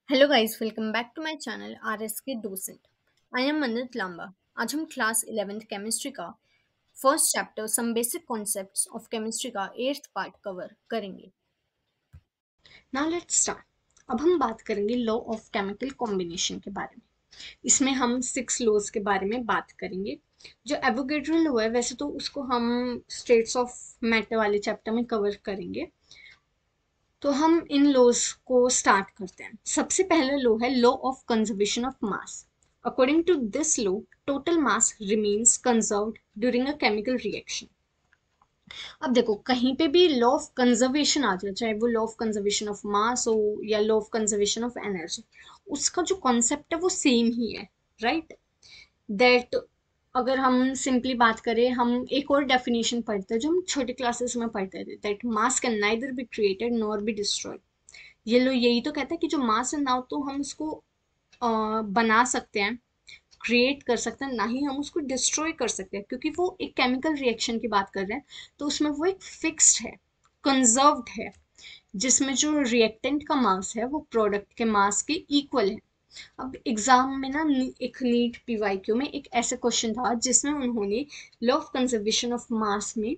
Hello guys, welcome back to my channel R S K docent. I am Mannat Lamba. आज हम class 11th chemistry का first chapter some basic concepts of chemistry का 8th part cover करेंगे। Now let's start. अब हम बात करेंगे law of chemical combination के बारे में। इसमें हम 6 लॉज के बारे में बात करेंगे। जो एवोगेड्रो लॉ है वैसे तो उसको हम स्टेट्स ऑफ मैटर वाले चैप्टर में कवर करेंगे। तो हम इन लॉज को स्टार्ट करते हैं। सबसे पहला लॉ है law of conservation of mass. According to this law, total mass remains conserved during a chemical reaction. अब देखो, कहीं पे भी लॉ ऑफ कंजर्वेशन आ जाए, चाहे वो law of conservation of mass हो या law of conservation of energy, उसका जो कॉन्सेप्ट है वो सेम ही है, राइट? दैट अगर हम सिंपली बात करें, हम एक और डेफिनेशन पढ़ते हैं जो हम छोटे क्लासेस में पढ़ते थे, that mass can neither be created nor be destroyed. ये लो यही तो कहता है कि जो मास है ना तो हम उसको बना सकते हैं, क्रिएट कर सकते हैं, ना ही हम उसको डिस्ट्रॉय कर सकते हैं, क्योंकि वो एक केमिकल रिएक्शन की बात कर रहे हैं। तो उसमें वो एक फिक्स्ड है, कंजर्व्ड है, जिसमें जो रिएक्टेंट का मास है वो प्रोडक्ट के मास के इक्वल है। अब एग्जाम में ना एक नीट पीवाईक्यू में एक ऐसा क्वेश्चन था जिसमें उन्होंने law of conservation of mass में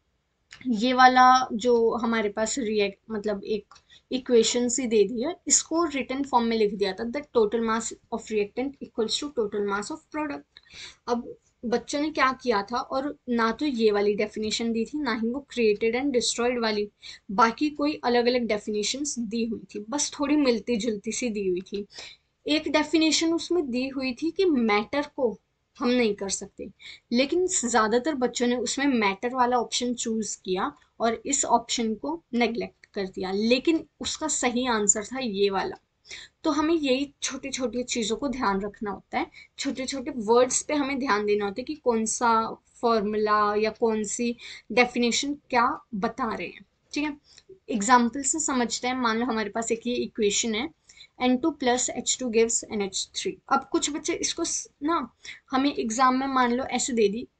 ये वाला जो हमारे पास रिएक्ट मतलब एक इक्वेशन सी दे दी है, इसको रिटन फॉर्म में लिख दिया था, that total mass of reactant equals to total mass of product. अब बच्चों ने क्या किया था, और ना तो ये वाली डेफिनेशन दी थी, ना ही वो क्रिएटेड एंड डिस्ट्रॉयड वाली, बाकी कोई अलग अलग डेफिनेशंस दी हुई थी, बस थोड़ी मिलती जुलती सी दी हुई थी। एक डेफिनेशन उसमें दी हुई थी कि मैटर को हम नहीं कर सकते, लेकिन ज्यादातर बच्चों ने उसमें मैटर वाला ऑप्शन चूज किया और इस ऑप्शन को नेग्लेक्ट कर दिया, लेकिन उसका सही आंसर था ये वाला। तो हमें यही छोटी छोटी चीजों को ध्यान रखना होता है, छोटे छोटे वर्ड्स पे हमें ध्यान देना होता है कि कौन सा फॉर्मूला या कौन सी डेफिनेशन क्या बता रहे हैं। ठीक है, एग्जाम्पल से समझते हैं। मान लो हमारे पास एक ये इक्वेशन है, N2 plus H2 gives NH3। अब कुछ बच्चे इसको ना हमें एग्जाम में मान लो ऐसे दे दी,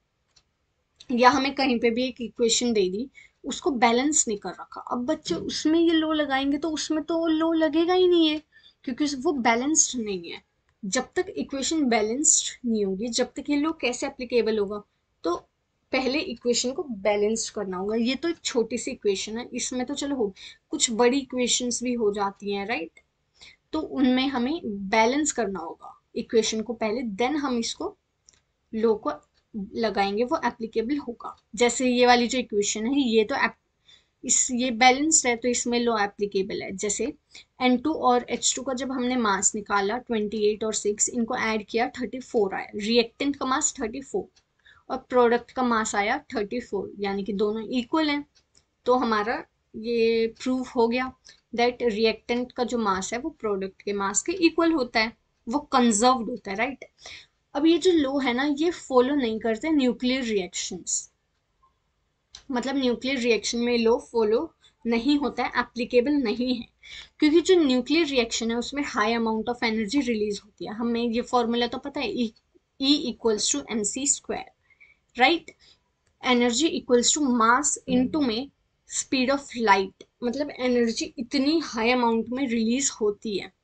या हमें कहीं पे भी एक इक्वेशन दे दी, उसको बैलेंस नहीं कर रखा, अब बच्चे उसमें ये लो लगाएंगे तो उसमें तो लो लगेगा ही नहीं है, क्योंकि वो बैलेंस्ड नहीं है। जब तक इक्वेशन बैलेंस्ड नहीं होगी, जब तक ये लो कैसे एप्लीकेबल होगा? तो पहले इक्वेशन को बैलेंस्ड करना होगा। ये तो एक छोटी सी इक्वेशन है, इसमें तो चलो हो, कुछ बड़ी इक्वेशंस भी हो जाती हैं, राइट? तो उनमें हमें बैलेंस करना होगा इक्वेशन को पहले, देन हम इसको लो को लगाएंगे, वो एप्लीकेबल होगा। जैसे ये वाली जो इक्वेशन है, ये तो इस ये बैलेंस्ड है तो इसमें लो एप्लीकेबल है। जैसे N2 और H2 का जब हमने मास निकाला 28 और 6, इनको ऐड किया 34 आया, रिएक्टेंट का मास 34 और प्रोडक्ट का मास आया 34, यानी कि दोनों इक्वल हैं। तो हमारा ये प्रूव हो गया दैट रिएक्टेंट का जो मास है वो प्रोडक्ट के मास के इक्वल होता है, वो कंजर्व्ड होता है, राइट? अब ये जो लो है ना, ये फॉलो नहीं करते न्यूक्लियर रिएक्शंस, मतलब न्यूक्लियर रिएक्शन में लो फॉलो नहीं होता है, एप्लीकेबल नहीं है, क्योंकि जो न्यूक्लियर रिएक्शन है उसमें high amount of energy release होती है। हमें ये फॉर्मूला तो पता है, E equals to M C square, right? Energy equals to mass into में स्पीड ऑफ लाइट, मतलब एनर्जी इतनी हाई अमाउंट में रिलीज होती है।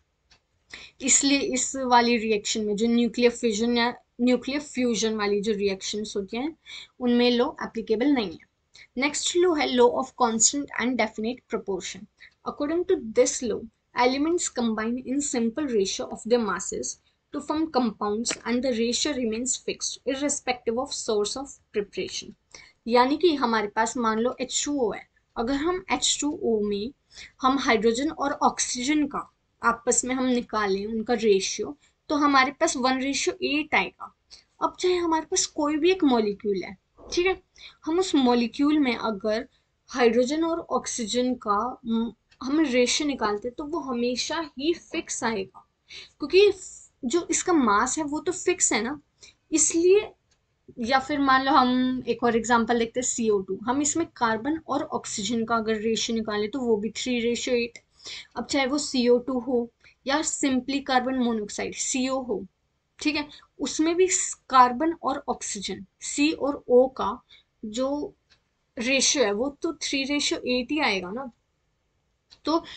इसलिए इस वाली रिएक्शन में जो न्यूक्लियर फिजन या न्यूक्लियर फ्यूजन वाली जो रिएक्शंस होती हैं, उनमें लो एप्लीकेबल नहीं है। नेक्स्ट लो है law of constant and definite proportion. According to this law, elements combine in simple ratio of their masses to form compounds and the ratio remains fixed irrespective of source of preparation। यानी कि हमारे पास मान लो H2O है, अगर हम H2O में हम hydrogen और ऑक्सीजन का आपस में हम निकालें उनका रेशियो, तो हमारे पास 1:8 आएगा। अब चाहे हमारे पास कोई भी एक मॉलिक्यूल है, ठीक है, हम उस मॉलिक्यूल में अगर हाइड्रोजन और ऑक्सीजन का हम रेशियो निकालते तो वो हमेशा ही फिक्स आएगा, क्योंकि जो इसका मास है वो तो फिक्स है ना। इसलिए, या फिर मान लो हम एक और एग्जांपल देखते हैं, CO2, हम इसमें कार्बन और ऑक्सीजन का अगर रेशियो निकाले तो वो भी 3:8। अब चाहे वो CO2 हो या सिंपली कार्बन मोनोऑक्साइड CO हो, ठीक है, उसमें भी कार्बन और ऑक्सीजन C और O का जो रेशियो है वो तो 3:8 ही आएगा ना। तो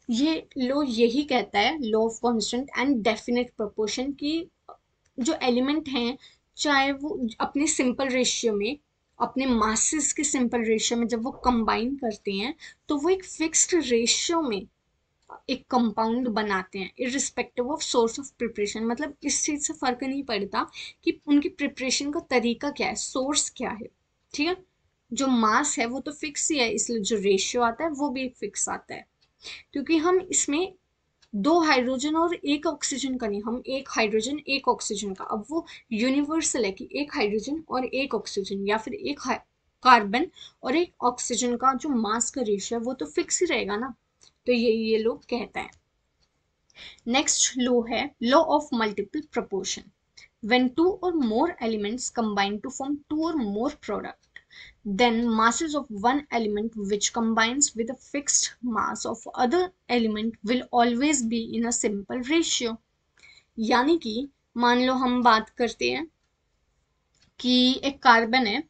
ये लॉ यही कहता है, law of constant and definite proportion, की जो एलिमेंट हैं चाहे वो अपने सिंपल रेशियो में, अपने मासेस के सिंपल रेशियो में जब वो कंबाइन करते हैं तो वो एक फिक्स्ड रेशियो में एक कंपाउंड बनाते हैं, irrespective of source of preparation. मतलब इस चीज से फर्क नहीं पड़ता कि उनकी प्रिपरेशन का तरीका क्या है, सोर्स क्या है। ठीक है, जो मास है वो तो फिक्स ही है, इसलिए जो रेशियो आता है वो भी फिक्स आता है। क्योंकि हम इसमें दो हाइड्रोजन और एक ऑक्सीजन का नहीं, हम एक हाइड्रोजन एक ऑक्सीजन का, अब वो यूनिवर्सल है कि एक हाइड्रोजन और एक ऑक्सीजन या फिर एक कार्बन और एक ऑक्सीजन का जो मास का रेशियो है वो तो फिक्स ही रहेगा ना। तो ये लोग कहता है। नेक्स्ट लॉ है law of multiple proportion. When two or more elements combine to form two or more product, then masses of one element which combines with a fixed mass of other element will always be in a simple ratio। यानी कि मान लो हम बात करते हैं कि एक carbon है,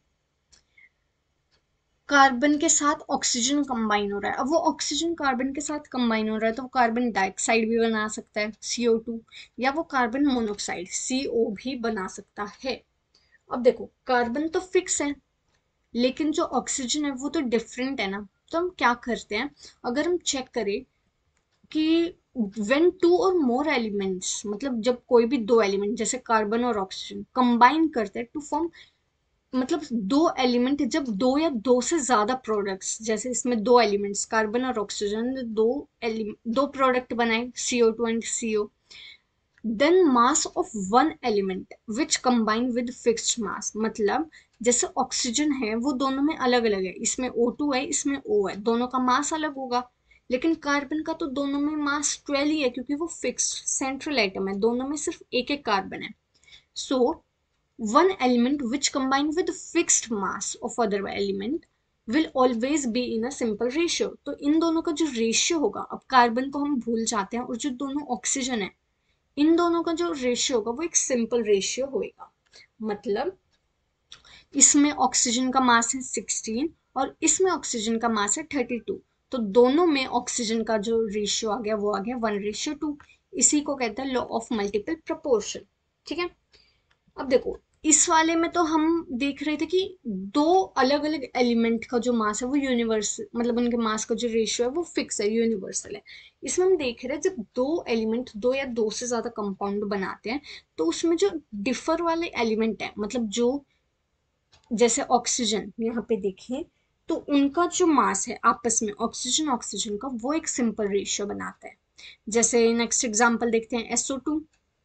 कार्बन के साथ ऑक्सीजन कंबाइन हो रहा है। अब वो ऑक्सीजन कार्बन के साथ कंबाइन हो रहा है तो वो कार्बन डाइऑक्साइड भी बना सकता है CO2, या वो कार्बन मोनोऑक्साइड CO भी बना सकता है। अब देखो कार्बन तो फिक्स है, लेकिन जो ऑक्सीजन है वो तो डिफरेंट है ना। तो हम क्या करते हैं, अगर हम चेक करें कि व्हेन टू और मोर एलिमेंट्स, मतलब जब कोई भी दो एलिमेंट जैसे कार्बन और ऑक्सीजन कंबाइन करते हैं टू फॉर्म, मतलब दो एलिमेंट जब दो या दो से ज्यादा प्रोडक्ट्स, जैसे इसमें दो एलिमेंट्स कार्बन और ऑक्सीजन, दो प्रोडक्ट बनाए CO2 and CO, then mass of one element which combine with fixed mass. मतलब जैसे ऑक्सीजन है वो दोनों में अलग अलग है, इसमें O2 है इसमें O है, दोनों का मास अलग होगा। लेकिन कार्बन का तो दोनों में मास 12 ही है क्योंकि वो फिक्स्ड सेंट्रल एटम है, दोनों में सिर्फ एक एक कार्बन है। सो one element which combine with fixed mass of other element will always be in a simple ratio। तो इन दोनों का जो रेशियो होगा, अब कार्बन को हम भूल जाते हैं, और जो दोनों ऑक्सीजन है इन दोनों का जो रेशियो होगा वो एक सिंपल रेशियो होगा। मतलब इसमें ऑक्सीजन का मास है 16 और इसमें ऑक्सीजन का मास है 32, तो दोनों में ऑक्सीजन का जो रेशियो आ गया वो आ गया 1:2। इसी को कहते हैं लॉ ऑफ मल्टीपल प्रोपोर्शन। ठीक है, अब देखो इस वाले में तो हम देख रहे थे कि दो अलग अलग एलिमेंट का जो मास है वो यूनिवर्सल, मतलब उनके मास का जो रेशियो है वो फिक्स है, यूनिवर्सल है। इसमें हम देख रहे हैं जब दो एलिमेंट दो या दो से ज्यादा कंपाउंड बनाते हैं तो उसमें जो डिफर वाले एलिमेंट है, मतलब जो जैसे ऑक्सीजन यहाँ पे देखें तो उनका जो मास है आपस में ऑक्सीजन ऑक्सीजन का वो एक सिंपल रेशियो बनाता है। जैसे नेक्स्ट एग्जांपल देखते हैं SO2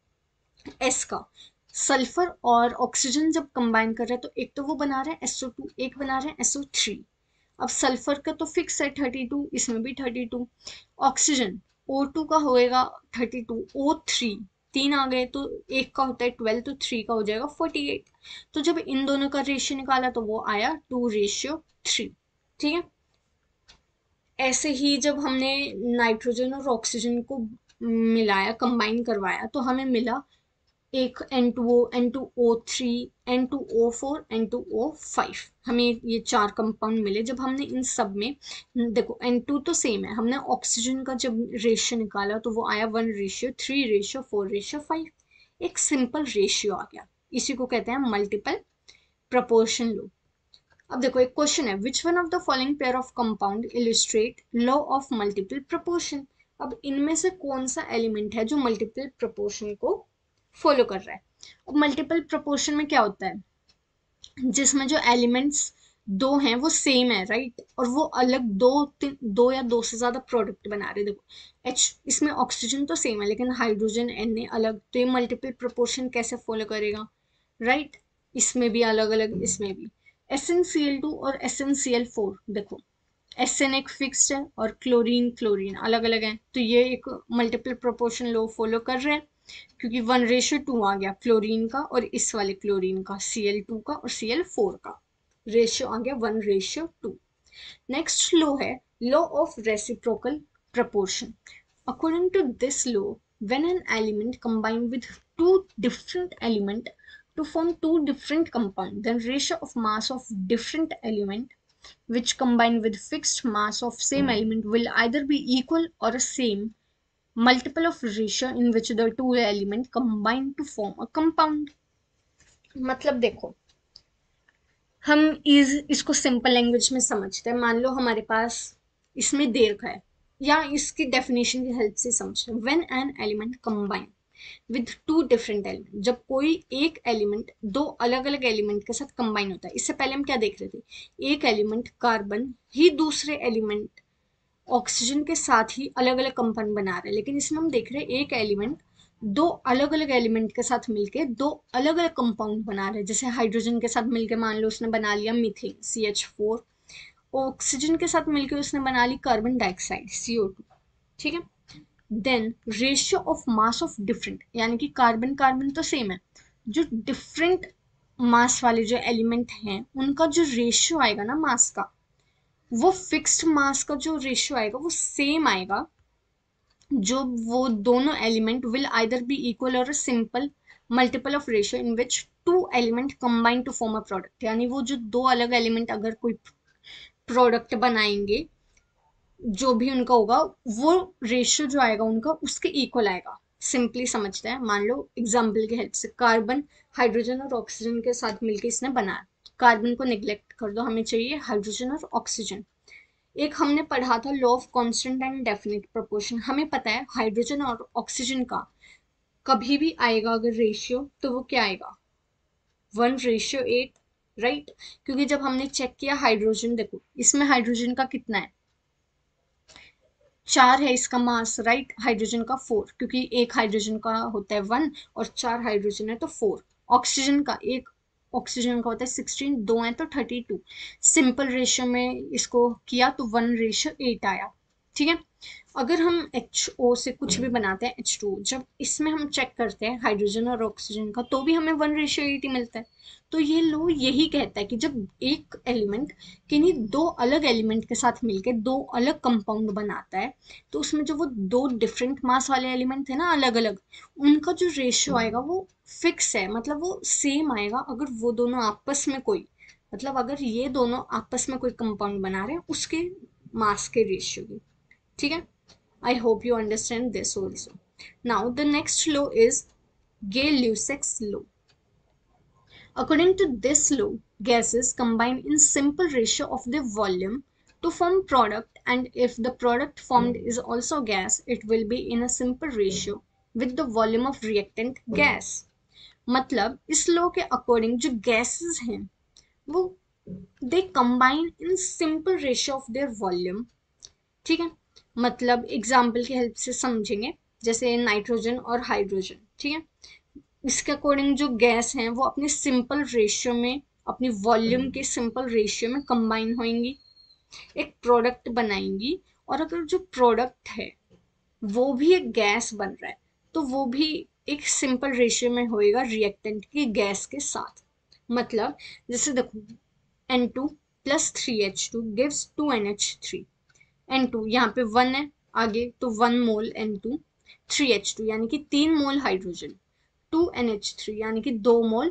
एस का, सल्फर और ऑक्सीजन जब कंबाइन कर रहे हैं तो एक तो वो बना रहे हैं SO2, एक बना रहे हैं SO3। अब सल्फर का तो फिक्स है 32, इसमें भी 32। ऑक्सीजन O2 का होएगा 32, O3 तीन आ गए तो एक का होता है 12, तो 3 का हो जाएगा 48। तो जब इन दोनों का रेशियो निकाला तो वो आया 2:3। ठीक है, ऐसे ही जब हमने नाइट्रोजन और ऑक्सीजन को मिलाया कंबाइन करवाया तो हमें मिला एक N2O N2O3 N2O4 N2O5, हमें ये चार कंपाउंड मिले। जब हमने इन सब में देखो N2 तो सेम है, हमने ऑक्सीजन का जब रेशियो निकाला तो वो आया 1:3:4:5, एक सिंपल रेशियो आ गया। इसी को कहते हैं मल्टीपल प्रपोर्शन लो। अब देखो एक क्वेश्चन है, which one of the following pair of compound illustrate law of multiple proportion. अब इनमें से कौन सा एलिमेंट है जो मल्टीपल प्रपोर्शन को फॉलो कर रहा है। अब मल्टीपल प्रोपोर्शन में क्या होता है, जिसमें जो एलिमेंट्स दो हैं वो सेम है, राइट, और वो अलग दो दो या दो से ज्यादा प्रोडक्ट बना रहे हैं। देखो H इसमें ऑक्सीजन तो सेम है लेकिन हाइड्रोजन Na अलग, तो ये मल्टीपल प्रोपोर्शन कैसे फॉलो करेगा, राइट। इसमें भी अलग अलग, इसमें भी SnCl2 और SnCl4, देखो SN एक फिक्स्ड है और क्लोरीन क्लोरीन अलग अलग है, तो ये एक मल्टीपल प्रोपोर्शन लो फॉलो कर रहे हैं क्योंकि 1:2 आ गया क्लोरीन का और इस वाले क्लोरीन का Cl2 का और Cl4 का रेशियो आ गया 1:2। नेक्स्ट लो है law of reciprocal proportion। According to this law, when an element combine with two different element to form two different compound, then ratio of mass of different element which combine with fixed mass of same element will either be equal or a same multiple of ratio in which the two element combine to form a compound. मतलब देखो, हम इसको simple language में समझते हैं। मान लो हमारे पास इसमें देर का है, या इसकी डेफिनेशन की हेल्प से समझते हैं। When an element combine with two different element, जब कोई एक एलिमेंट दो अलग अलग एलिमेंट के साथ कंबाइन होता है। इससे पहले हम क्या देख रहे थे, एक एलिमेंट कार्बन ही दूसरे एलिमेंट ऑक्सीजन के साथ ही अलग अलग कंपाउंड बना रहे हैं, लेकिन इसमें हम देख रहे हैं एक एलिमेंट दो अलग अलग एलिमेंट के साथ मिलके दो अलग अलग कंपाउंड बना रहे हैं। जैसे हाइड्रोजन के साथ मिलके मान लो उसने बना लिया मीथेन CH4, ऑक्सीजन के साथ मिलके उसने बना ली कार्बन डाइऑक्साइड CO2। ठीक है, then ratio of mass of different, यानी कि कार्बन कार्बन तो सेम है, जो डिफरेंट मास वाले जो एलिमेंट हैं उनका जो रेशियो आएगा ना मास का, वो फिक्स्ड मास का जो रेशियो आएगा वो सेम आएगा। जो वो दोनों element will either be equal और simple multiple of ratio in which two element combine to form a product. यानी वो जो दो अलग एलिमेंट अगर कोई प्रोडक्ट बनाएंगे, जो भी उनका होगा वो रेशियो जो आएगा उनका उसके इक्वल आएगा। सिंपली समझते हैं, मान लो एग्जाम्पल की हेल्प से, कार्बन हाइड्रोजन और ऑक्सीजन के साथ मिलकर इसने बनाया। कार्बन को निग्लेक्ट कर दो, हमें चाहिए हाइड्रोजन और ऑक्सीजन। एक हमने पढ़ा था law of constant and definite proportion. हमें पता है हाइड्रोजन और ऑक्सीजन का कभी भी आएगा अगर रेशियो, तो वो क्या आएगा, 1:8, राइट। क्योंकि जब हमने चेक किया हाइड्रोजन, देखो इसमें हाइड्रोजन का कितना है, 4 है इसका मास, राइट। हाइड्रोजन का 4, क्योंकि एक हाइड्रोजन का होता है 1 और 4 हाइड्रोजन है तो 4। ऑक्सीजन का एक ऑक्सीजन का होता है 16, 2 है तो 32। सिंपल रेशियो में इसको किया तो 1:8 आया। ठीक है, अगर हम HO से कुछ भी बनाते हैं H2, जब इसमें हम चेक करते हैं हाइड्रोजन और ऑक्सीजन का तो भी हमें 1:8 ही मिलता है। तो ये लो यही कहता है कि जब एक एलिमेंट किन्हीं दो अलग एलिमेंट के साथ मिलकर दो अलग कंपाउंड बनाता है, तो उसमें जो वो दो डिफरेंट मास वाले एलिमेंट थे ना अलग अलग, उनका जो रेशियो आएगा वो फिक्स है, मतलब वो सेम आएगा। अगर वो दोनों आपस में कोई, मतलब अगर ये दोनों आपस में कोई कंपाउंड बना रहे हैं उसके मास के रेशियो की। ठीक है, I hope you understand this also. Now the next law is Gay-Lussac's law. According to this law, gases combine in simple ratio of their volume to form product, and if the product formed is also gas, it will be in a simple ratio with the volume of reactant gas. मतलब इस law के according जो gases हैं वो they combine in simple ratio of their volume. ठीक है, मतलब example की हेल्प से समझेंगे, जैसे नाइट्रोजन और हाइड्रोजन। ठीक है, इसके अकॉर्डिंग जो गैस हैं वो अपने सिंपल रेशियो में, अपनी वॉल्यूम के सिंपल रेशियो में कंबाइन होंगी, एक प्रोडक्ट बनाएंगी। और अगर जो प्रोडक्ट है वो भी एक गैस बन रहा है तो वो भी एक सिंपल रेशियो में होएगा रिएक्टेंट की गैस के साथ। मतलब जैसे देखो, N2 plus 3H2 gives 2NH3। N2 यहाँ पे 1 है आगे तो 1 मोल N2, 3H2 यानी कि 3 मोल हाइड्रोजन, 2NH3 यानी कि 2 मोल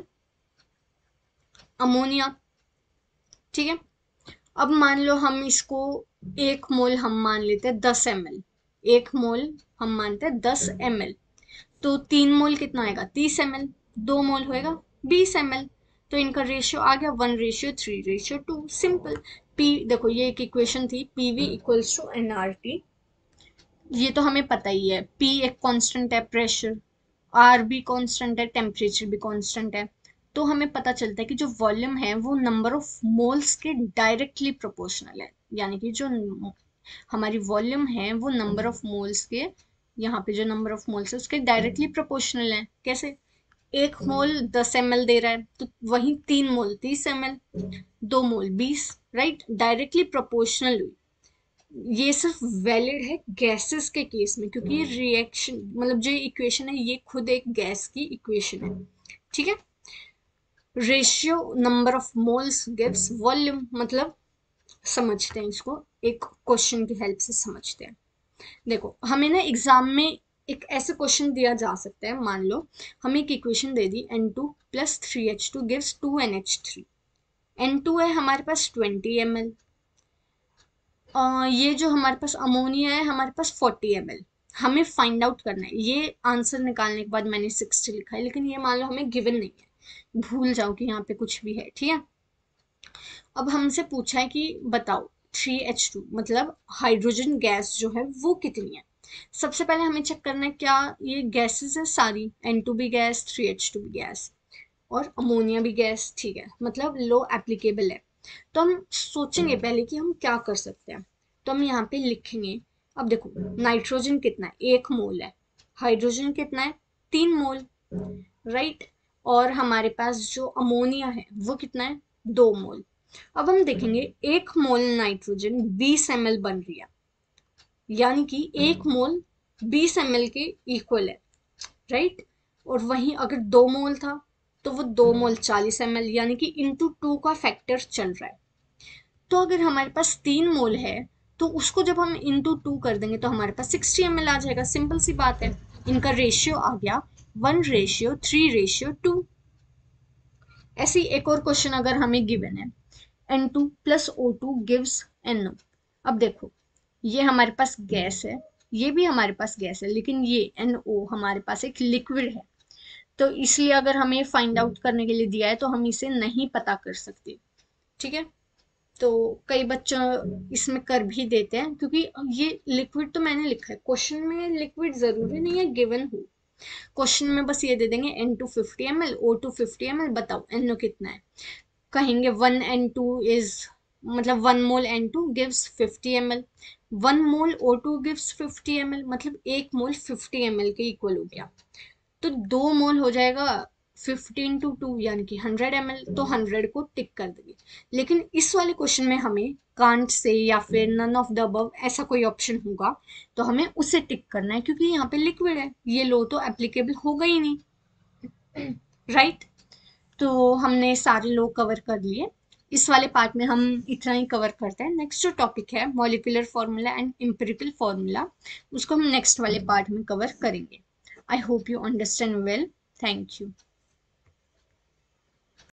अमोनिया। ठीक है, अब मान लो हम इसको एक मोल हम मान लेते हैं 10 ml, एक मोल हम मानते हैं 10 ml, तो 3 मोल कितना आएगा 30 ml, 2 मोल होएगा 20 ml। तो इनका रेशियो आ गया 1:3:2, सिंपल। पी देखो ये एक इक्वेशन थी, PV इक्वल्स टू nRT, ये तो हमें पता ही है। P एक कांस्टेंट है, प्रेशर, R भी कांस्टेंट है, टेम्परेचर भी कांस्टेंट है। तो हमें पता चलता है कि जो वॉल्यूम है वो नंबर ऑफ मोल्स के डायरेक्टली प्रोपोर्शनल है। यानी कि जो हमारी वॉल्यूम है वो नंबर ऑफ मोल्स के, यहाँ पे जो नंबर ऑफ मोल्स है उसके डायरेक्टली प्रोपोर्शनल है। कैसे, एक मोल 10 ml दे रहा है तो वही 3 mole 30 ml, 2 mole 20, right, directly proportional. ये सिर्फ वैलिड है गैसेस के केस में, क्योंकि ये रिएक्शन मतलब जो इक्वेशन है ये खुद एक गैस की इक्वेशन है। ठीक है, ratio number of moles gives volume, मतलब समझते हैं इसको, एक क्वेश्चन की हेल्प से समझते हैं। देखो हमें ना एग्जाम में एक ऐसे क्वेश्चन दिया जा सकता है, मान लो हमें एक इक्वेशन दे दी N2 plus 3H2 gives 2NH3। N2 है हमारे पास 20 ml, ये जो हमारे पास अमोनिया है हमारे पास 40 ml, हमें फाइंड आउट करना है। ये आंसर निकालने के बाद मैंने 60 लिखा है, लेकिन ये मान लो हमें गिवन नहीं है, भूल जाओ कि यहाँ पे कुछ भी है, ठीक है। अब हमसे पूछा है कि बताओ 3H2 मतलब हाइड्रोजन गैस जो है वो कितनी है। सबसे पहले हमें चेक करना है क्या ये गैसेस है सारी, N2 भी गैस, 3H2 भी गैस और अमोनिया भी गैस, ठीक है, मतलब लो एप्लीकेबल है। तो हम सोचेंगे पहले कि हम क्या कर सकते हैं। तो हम यहाँ पे लिखेंगे, अब देखो नाइट्रोजन कितना है, 1 मोल है, हाइड्रोजन कितना है, 3 मोल, राइट। और हमारे पास जो अमोनिया है वो कितना है, 2 मोल। अब हम देखेंगे 1 मोल नाइट्रोजन 20 ml बन रही है, यानी कि 1 मोल 20 ml के इक्वल है, राइट। और वहीं अगर 2 मोल था तो वो 2 मोल 40 ml, यानी कि इंटू 2 का फैक्टर चल रहा है। तो अगर हमारे पास 3 मोल है तो उसको जब हम इंटू 2 कर देंगे तो हमारे पास 60 ml आ जाएगा, सिंपल सी बात है। इनका रेशियो आ गया 1:3:2। ऐसी एक और क्वेश्चन अगर हमें गिवन है, N2 plus O2 gives NO। अब देखो ये हमारे पास गैस है, ये भी हमारे पास गैस है, लेकिन ये NO हमारे पास एक लिक्विड है। तो इसलिए अगर हमें फाइंड आउट करने के लिए दिया है तो हम इसे नहीं पता कर सकते, ठीक है। तो कई बच्चों इसमें कर भी देते हैं, क्योंकि ये लिक्विड तो मैंने लिखा है क्वेश्चन में, लिक्विड जरूरी नहीं है गिवन हो। क्वेश्चन में बस ये दे देंगे N2 50 ml, O2 50 ml, बताओ NO कितना है। कहेंगे 1 N2 इज, मतलब 1 mole N2 gives 50 ml, 1 mole O2 gives 50 ml, मतलब 1 मोल 50 ml के इक्वल हो गया। तो 2 मोल हो जाएगा 15 × 2 यानी कि 100 ml, तो 100 को टिक कर देंगे। लेकिन इस वाले क्वेश्चन में हमें कांट से या फिर नन ऑफ द अबव ऐसा कोई ऑप्शन होगा तो हमें उसे टिक करना है, क्योंकि यहाँ पे लिक्विड है, ये लो तो एप्लीकेबल होगा ही नहीं, राइट। तो हमने सारे लो कवर कर लिए। इस वाले पार्ट में हम इतना ही कवर करते हैं। नेक्स्ट जो टॉपिक है molecular formula and empirical formula, उसको हम नेक्स्ट वाले पार्ट में कवर करेंगे। I hope you understand well. Thank you.